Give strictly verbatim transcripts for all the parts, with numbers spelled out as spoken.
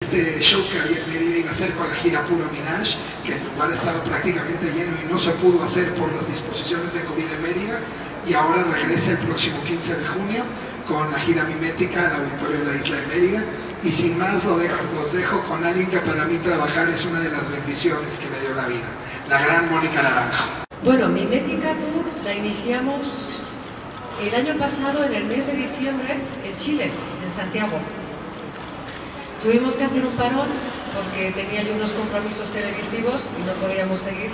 este show que había en Mérida iba a ser con la gira Puro Minaj, que el lugar estaba prácticamente lleno y no se pudo hacer por las disposiciones de COVID en Mérida, y ahora regresa el próximo quince de junio con la gira mimética al Auditorio de la Isla de Mérida. Y sin más lo dejo, los dejo con alguien que para mí trabajar es una de las bendiciones que me dio la vida, la gran Mónica Naranjo. Bueno, Mimética Tour la iniciamos el año pasado en el mes de diciembre en Chile, en Santiago. Tuvimos que hacer un parón porque tenía yo unos compromisos televisivos y no podíamos seguir.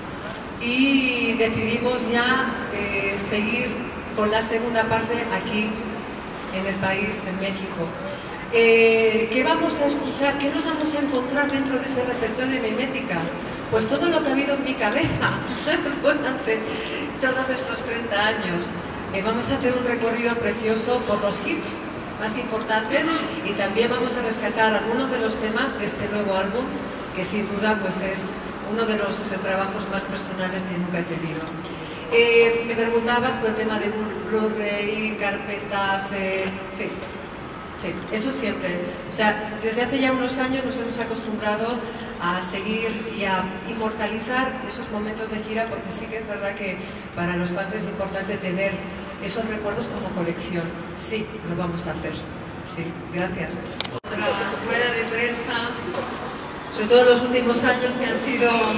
Y decidimos ya eh, seguir con la segunda parte aquí en el país, en México. Eh, ¿Qué vamos a escuchar? ¿Qué nos vamos a encontrar dentro de ese repertorio de Mimética? Pues todo lo que ha habido en mi cabeza durante todos estos treinta años. Eh, vamos a hacer un recorrido precioso por los hits más importantes y también vamos a rescatar algunos de los temas de este nuevo álbum, que sin duda pues es uno de los eh, trabajos más personales que nunca he tenido. Eh, me preguntabas por el tema de Blu-ray, carpetas, eh, sí. Sí, eso siempre. O sea, desde hace ya unos años nos hemos acostumbrado a seguir y a inmortalizar esos momentos de gira, porque sí que es verdad que para los fans es importante tener esos recuerdos como colección. Sí, lo vamos a hacer. Sí, gracias. Otra rueda de prensa, sobre todo en los últimos años, que han sido un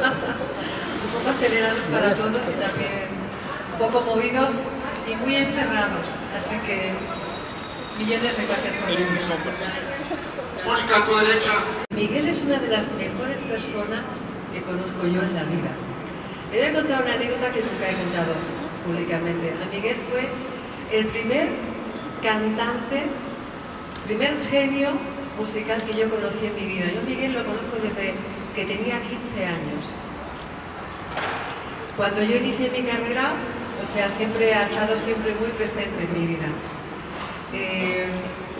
poco acelerados para todos y también un poco movidos y muy encerrados. Así que millones de gracias por venir. Mónica, a tu derecha. Miguel es una de las mejores personas que conozco yo en la vida. Le voy a contar una anécdota que nunca he contado públicamente. A Miguel fue el primer cantante, primer genio musical que yo conocí en mi vida. Yo a Miguel lo conozco desde que tenía quince años. Cuando yo inicié mi carrera, o sea, siempre ha estado siempre muy presente en mi vida. Eh,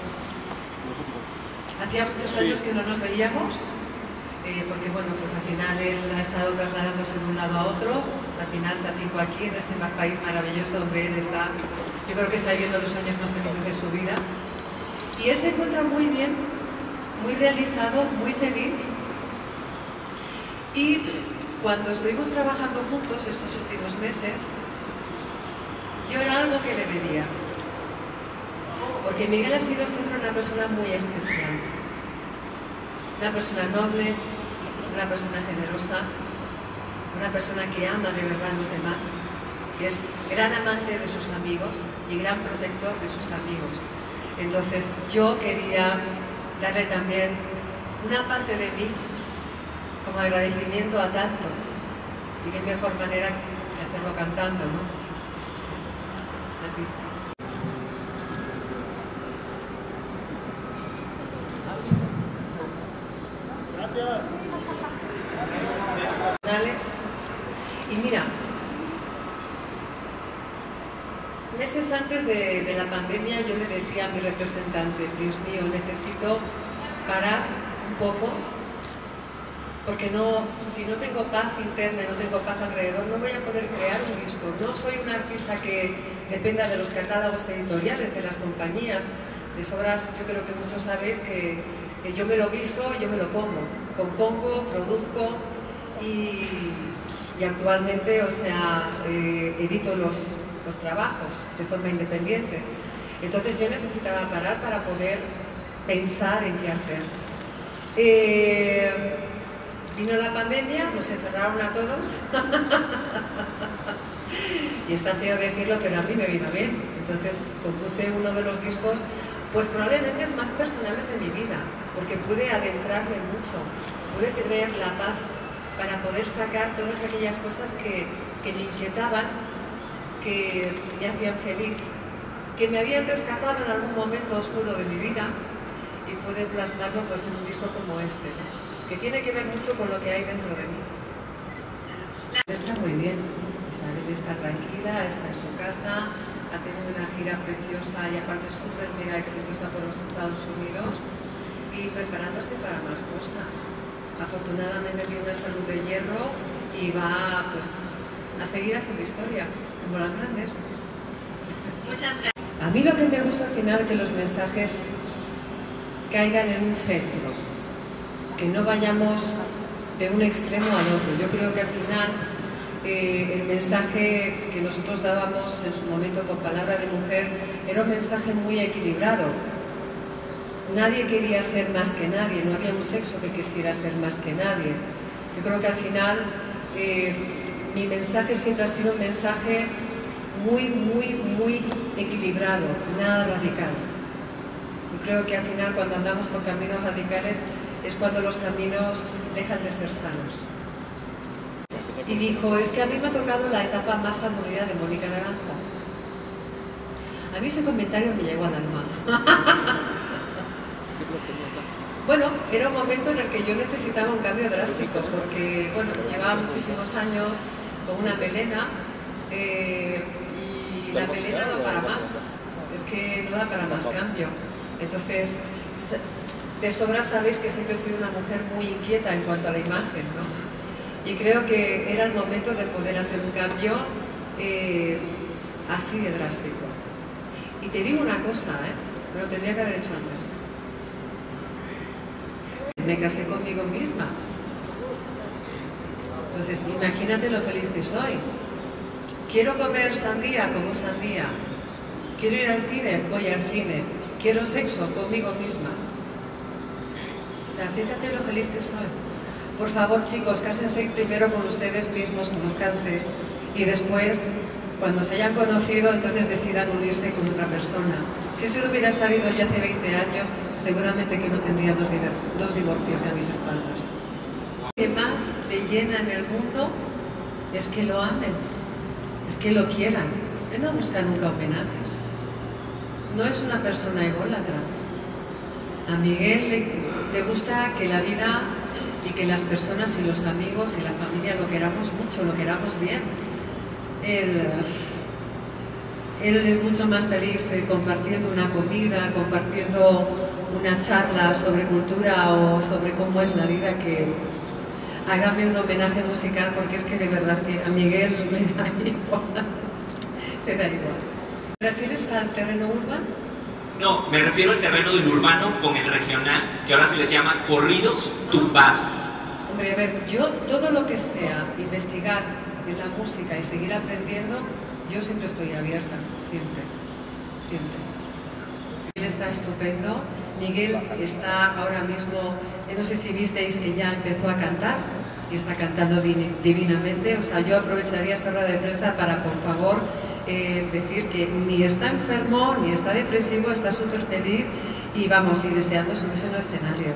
hacía muchos años que no nos veíamos, eh, porque bueno, pues al final él ha estado trasladándose de un lado a otro, al final se afincó aquí en este país maravilloso donde él está, yo creo que está viviendo los años más felices de su vida, y él se encuentra muy bien, muy realizado, muy feliz, y cuando estuvimos trabajando juntos estos últimos meses, yo era algo que le debía. Porque Miguel ha sido siempre una persona muy especial, una persona noble, una persona generosa, una persona que ama de verdad a los demás, que es gran amante de sus amigos y gran protector de sus amigos. Entonces yo quería darle también una parte de mí como agradecimiento a tanto, y qué mejor manera que hacerlo cantando, ¿no? Sí. A ti. Y mira, meses antes de, de la pandemia yo le decía a mi representante, Dios mío, necesito parar un poco, porque no, si no tengo paz interna y no tengo paz alrededor, no voy a poder crear un disco. No soy una artista que dependa de los catálogos editoriales, de las compañías. De sobras, yo creo que muchos sabéis que, que yo me lo guiso y yo me lo como. Compongo, produzco y, y actualmente, o sea, eh, edito los, los trabajos de forma independiente. Entonces yo necesitaba parar para poder pensar en qué hacer. Eh, vino la pandemia, nos encerraron a todos y está feo decirlo, pero a mí me vino bien. Entonces compuse uno de los discos, pues probablemente es más personales de mi vida, porque pude adentrarme mucho, pude tener la paz para poder sacar todas aquellas cosas que, que me inquietaban, que me hacían feliz, que me habían rescatado en algún momento oscuro de mi vida, y pude plasmarlo pues en un disco como este, ¿no? Que tiene que ver mucho con lo que hay dentro de mí. Está muy bien, Isabel está tranquila, está en su casa, ha tenido una gira preciosa y aparte súper mega exitosa por los Estados Unidos y preparándose para más cosas. Afortunadamente tiene una salud de hierro y va pues a seguir haciendo historia, como las grandes. Muchas gracias. A mí lo que me gusta al final es que los mensajes caigan en un centro, que no vayamos de un extremo al otro. Yo creo que al final eh, el mensaje que nosotros dábamos en su momento con Palabra de Mujer era un mensaje muy equilibrado. Nadie quería ser más que nadie, no había un sexo que quisiera ser más que nadie. Yo creo que al final eh, mi mensaje siempre ha sido un mensaje muy, muy, muy equilibrado, nada radical. Yo creo que al final cuando andamos por caminos radicales es cuando los caminos dejan de ser sanos. Y dijo, es que a mí me ha tocado la etapa más aburrida de Mónica Naranjo. A mí ese comentario me llegó al alma. Bueno, era un momento en el que yo necesitaba un cambio drástico, porque bueno, llevaba muchísimos años con una melena eh, y la melena no da para más, es que no da para más cambio. Entonces, de sobra sabéis que siempre he sido una mujer muy inquieta en cuanto a la imagen, ¿no? Y creo que era el momento de poder hacer un cambio eh, así de drástico. Y te digo una cosa, ¿eh? Pero lo tendría que haber hecho antes. Me casé conmigo misma. Entonces, imagínate lo feliz que soy. Quiero comer sandía, como sandía. Quiero ir al cine, voy al cine. Quiero sexo conmigo misma. O sea, fíjate lo feliz que soy. Por favor, chicos, cásense primero con ustedes mismos, conózcanse, y después, cuando se hayan conocido, entonces decidan unirse con otra persona. Si eso lo hubiera sabido yo hace veinte años, seguramente que no tendría dos, dos divorcios a mis espaldas. Lo que más le llena en el mundo es que lo amen, es que lo quieran. Él no busca nunca homenajes. No es una persona ególatra. A Miguel le, le gusta que la vida y que las personas y los amigos y la familia lo queramos mucho, lo queramos bien. Él, él es mucho más feliz compartiendo una comida, compartiendo una charla sobre cultura o sobre cómo es la vida, que hágame un homenaje musical, porque es que de verdad que a Miguel le da igual. Le da igual. ¿Te refieres al terreno urbano? No, me refiero al terreno del urbano con el regional, que ahora se les llama corridos tumbados. Hombre, a ver, yo todo lo que sea investigar en la música y seguir aprendiendo, yo siempre estoy abierta, siempre, siempre. Miguel está estupendo, Miguel está ahora mismo, no sé si visteis que ya empezó a cantar y está cantando divinamente. O sea, yo aprovecharía esta rueda de prensa para, por favor, eh, decir que ni está enfermo, ni está depresivo, está súper feliz y vamos, y deseando subirse en el escenario.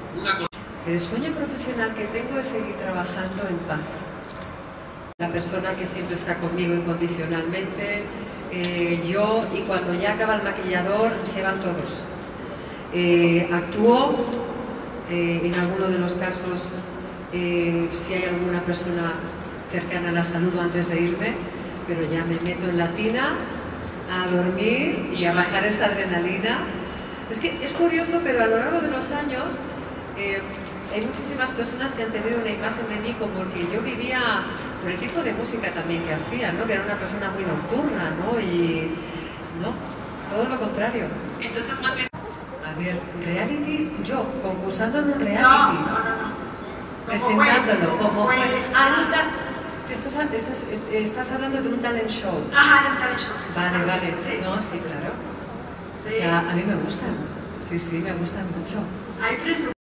El sueño profesional que tengo es seguir trabajando en paz. La persona que siempre está conmigo incondicionalmente, eh, yo, y cuando ya acaba el maquillador se van todos. Eh, actúo, eh, en alguno de los casos, eh, si hay alguna persona cercana la saludo antes de irme, pero ya me meto en la tina a dormir y a bajar esa adrenalina. Es que es curioso, pero a lo largo de los años eh, hay muchísimas personas que han tenido una imagen de mí como el que yo vivía, por el tipo de música también que hacía, ¿no? Que era una persona muy nocturna, ¿no? Y no, todo lo contrario. Entonces, más bien... A ver, reality, yo, concursando en un reality. No, no, no, no. Presentándolo como juez. juez. Ah, no, ta- te estás, estás, estás hablando de un talent show. Ajá, de un talent show. Vale, vale. Sí. No, sí, claro. O Sí. sea, a mí me gustan. Sí, sí, me gustan mucho. Hay presupuesto.